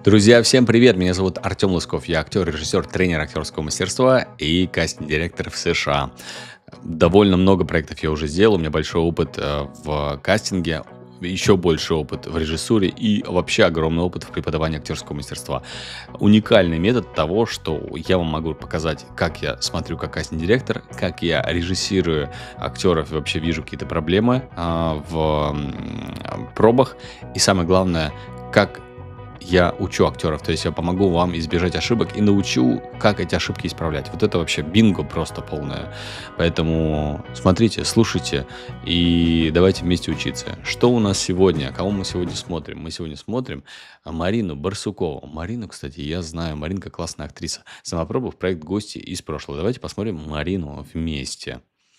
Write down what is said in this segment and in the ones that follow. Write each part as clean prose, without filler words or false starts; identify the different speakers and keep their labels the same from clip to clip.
Speaker 1: Друзья, всем привет! Меня зовут Артем Лысков. Я актер, режиссер, тренер актерского мастерства и кастинг-директор в США. Довольно много проектов я уже сделал. У меня большой опыт в кастинге, еще больше опыт в режиссуре и вообще огромный опыт в преподавании актерского мастерства. Уникальный метод того, что я вам могу показать, как я смотрю как кастинг-директор, как я режиссирую актеров и вообще вижу какие-то проблемы в пробах. И самое главное, как я учу актеров, то есть я помогу вам избежать ошибок и научу, как эти ошибки исправлять. Вот это вообще бинго просто полное. Поэтому смотрите, слушайте и давайте вместе учиться. Что у нас сегодня? Кого мы сегодня смотрим? Мы сегодня смотрим Марину Барсукову. Марину, кстати, я знаю. Маринка классная актриса. Самопробов проект «Гости из прошлого». Давайте посмотрим Марину вместе.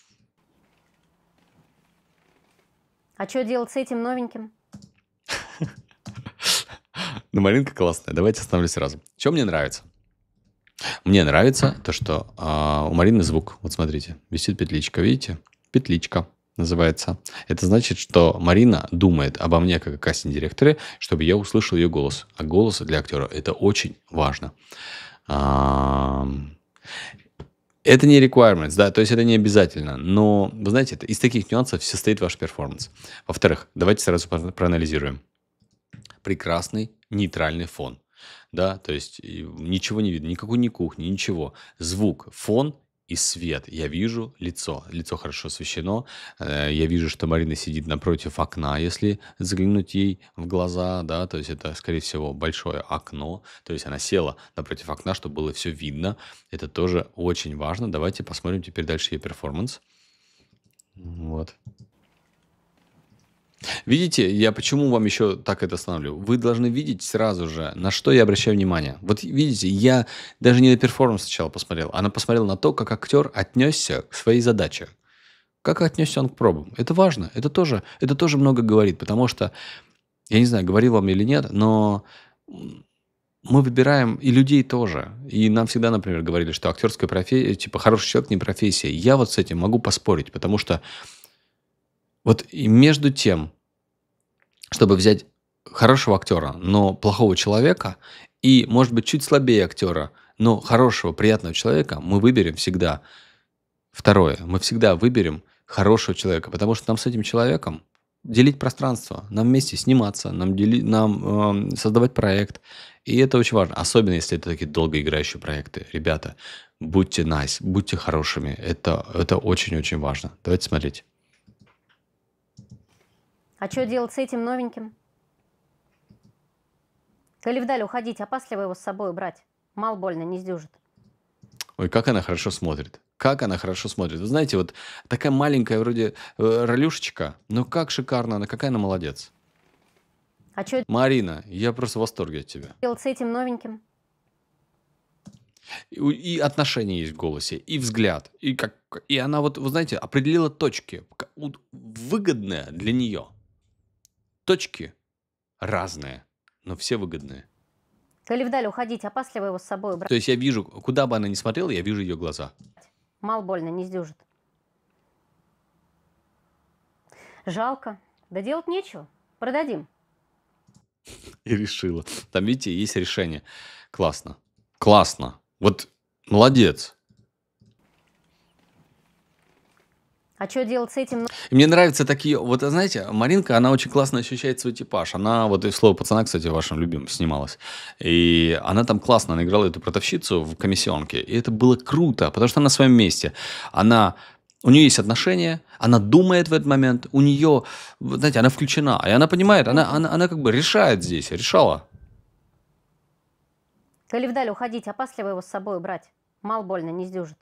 Speaker 2: А что делать с этим новеньким?
Speaker 1: Ну, Маринка классная. Давайте остановлюсь сразу. Что мне нравится? Мне нравится то, что у Марины звук. Вот смотрите, висит петличка, видите? Петличка называется. Это значит, что Марина думает обо мне как о кастинг-директоре, чтобы я услышал ее голос. А голос для актера – это очень важно. Это не requirements, да, то есть это не обязательно. Но, вы знаете, из таких нюансов состоит ваш перформанс. Во-вторых, давайте сразу проанализируем. Прекрасный нейтральный фон, да, то есть ничего не видно, никакой ни кухни, ничего. Звук, фон и свет. Я вижу лицо, лицо хорошо освещено. Я вижу, что Марина сидит напротив окна, если заглянуть ей в глаза, да, то есть это, скорее всего, большое окно. То есть она села напротив окна, чтобы было все видно. Это тоже очень важно. Давайте посмотрим теперь дальше ее перформанс. Вот. Видите, я почему вам еще так это останавливаю? Вы должны видеть сразу же, на что я обращаю внимание. Вот видите, я даже не на перформанс сначала посмотрел, а посмотрел на то, как актер отнесся к своей задаче. Как отнесся он к пробам. Это важно, это тоже много говорит, потому что, я не знаю, говорил вам или нет, но мы выбираем и людей тоже. И нам всегда, например, говорили, что актерская профессия, типа хороший человек не профессия. Я вот с этим могу поспорить, потому что вот и между тем, чтобы взять хорошего актера, но плохого человека, и, может быть, чуть слабее актера, но хорошего, приятного человека, мы выберем всегда второе. Мы всегда выберем хорошего человека, потому что нам с этим человеком делить пространство, нам вместе сниматься, нам создавать проект. И это очень важно, особенно если это такие долгоиграющие проекты. Ребята, будьте nice, будьте хорошими. Это очень-очень важно. Давайте смотреть.
Speaker 2: А что делать с этим новеньким? Коли вдаль уходить, опасливо его с собой брать. Мал больно, не сдюжит.
Speaker 1: Ой, как она хорошо смотрит. Как она хорошо смотрит. Вы знаете, вот такая маленькая вроде ролюшечка, но как шикарно она, какая она молодец.
Speaker 2: А что
Speaker 1: Марина, я просто в восторге от тебя.
Speaker 2: делать с этим новеньким?
Speaker 1: И отношения есть в голосе, и взгляд. И она вот, вы знаете, определила точки, выгодные для нее. Точки разные, но все выгодные.
Speaker 2: Коли вдаль уходить, опасливо его с собой брать.
Speaker 1: То есть я вижу, куда бы она ни смотрела, я вижу ее глаза.
Speaker 2: Мал больно, не сдюжит. Жалко. Да делать нечего. Продадим.
Speaker 1: И решила. Там, видите, есть решение. Классно. Классно. Вот молодец.
Speaker 2: А что делать с этим?
Speaker 1: И мне нравятся такие... Вот, знаете, Маринка, она очень классно ощущает свой типаж. Она, вот и «Слово пацана», кстати, вашим любимым снималась. И она там классно, она играла эту продавщицу в комиссионке. И это было круто, потому что она на своем месте. У нее есть отношения, она думает в этот момент, у нее, знаете, она включена. И она понимает, она как бы решает здесь, решала.
Speaker 2: Коли вдаль уходить, опасливо его с собой брать. Мал больно, не сдюжит.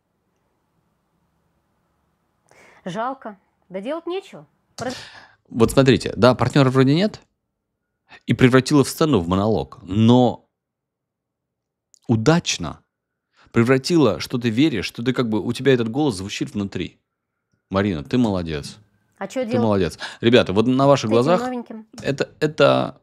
Speaker 2: Жалко. Да делать нечего.
Speaker 1: Вот смотрите, да, партнера вроде нет, и превратила в сцену в монолог, но удачно превратила, что ты веришь, что ты как бы, у тебя этот голос звучит внутри. Марина, ты молодец.
Speaker 2: А что
Speaker 1: Ты
Speaker 2: делать
Speaker 1: молодец. Ребята, вот на ваших
Speaker 2: с этим
Speaker 1: глазах
Speaker 2: новеньким?
Speaker 1: это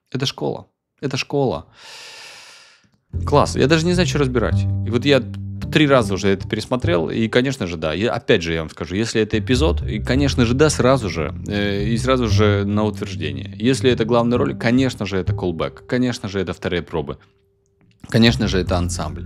Speaker 1: школа. Это школа. Класс. Я даже не знаю, что разбирать. И вот я 3 раза уже это пересмотрел, и, конечно же, да. Опять же, я вам скажу, если это эпизод, и, конечно же, да, сразу же, и сразу же на утверждение. Если это главная роль, конечно же, это callback, конечно же, это вторые пробы, конечно же, это ансамбль.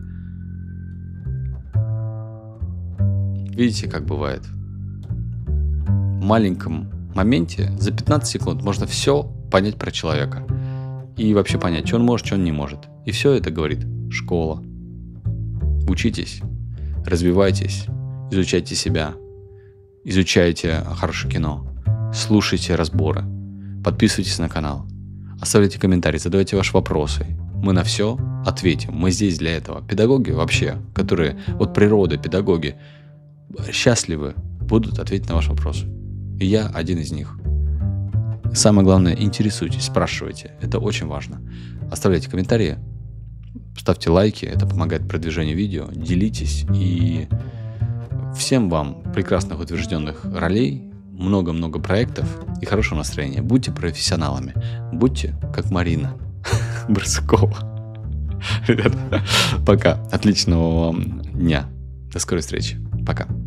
Speaker 1: Видите, как бывает? В маленьком моменте за 15 секунд можно все понять про человека. И вообще понять, что он может, что он не может. И все это говорит школа. Учитесь, развивайтесь, изучайте себя, изучайте хорошее кино, слушайте разборы, подписывайтесь на канал, оставляйте комментарии, задавайте ваши вопросы. Мы на все ответим. Мы здесь для этого. Педагоги вообще, которые от природы педагоги, счастливы будут ответить на ваши вопросы. И я один из них. Самое главное, интересуйтесь, спрашивайте. Это очень важно. Оставляйте комментарии, ставьте лайки, это помогает продвижению видео. Делитесь. И всем вам прекрасных утвержденных ролей, много-много проектов и хорошего настроения. Будьте профессионалами. Будьте как Марина Барсукова. Ребята, пока. Отличного вам дня. До скорой встречи. Пока.